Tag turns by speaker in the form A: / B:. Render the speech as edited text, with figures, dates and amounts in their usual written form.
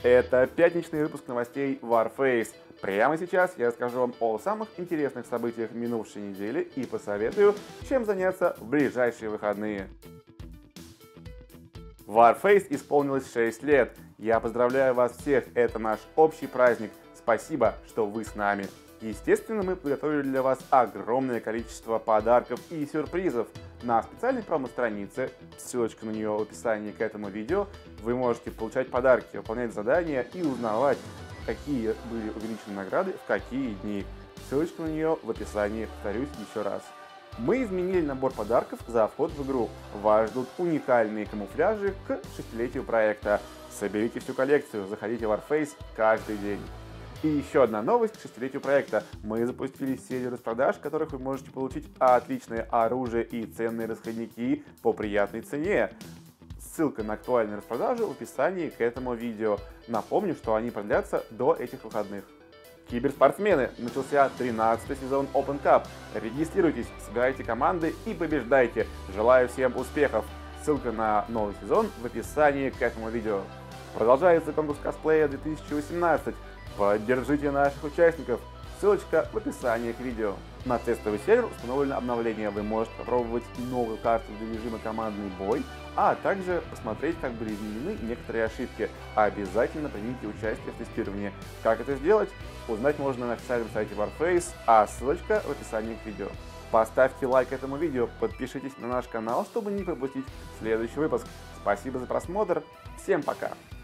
A: Это пятничный выпуск новостей Warface. Прямо сейчас я расскажу вам о самых интересных событиях минувшей недели и посоветую, чем заняться в ближайшие выходные. Warface исполнилось 6 лет. Я поздравляю вас всех, это наш общий праздник. Спасибо, что вы с нами. Естественно, мы подготовили для вас огромное количество подарков и сюрпризов. На специальной промо-странице, ссылочка на нее в описании к этому видео, вы можете получать подарки, выполнять задания и узнавать, какие были увеличены награды в какие дни. Ссылочка на нее в описании, повторюсь еще раз. Мы изменили набор подарков за вход в игру. Вас ждут уникальные камуфляжи к 6-летию проекта. Соберите всю коллекцию, заходите в Warface каждый день. И еще одна новость к 6-летию проекта. Мы запустили серию распродаж, в которых вы можете получить отличное оружие и ценные расходники по приятной цене. Ссылка на актуальные распродажи в описании к этому видео. Напомню, что они продлятся до этих выходных. Киберспортсмены, начался 13-й сезон Open Cup. Регистрируйтесь, собирайте команды и побеждайте. Желаю всем успехов. Ссылка на новый сезон в описании к этому видео. Продолжается конкурс косплея 2018. Поддержите наших участников. Ссылочка в описании к видео. На тестовый сервер установлено обновление. Вы можете попробовать новую карту для режима командный бой, а также посмотреть, как были изменены некоторые ошибки. Обязательно примите участие в тестировании. Как это сделать, узнать можно на официальном сайте Warface, а ссылочка в описании к видео. Поставьте лайк этому видео, подпишитесь на наш канал, чтобы не пропустить следующий выпуск. Спасибо за просмотр, всем пока!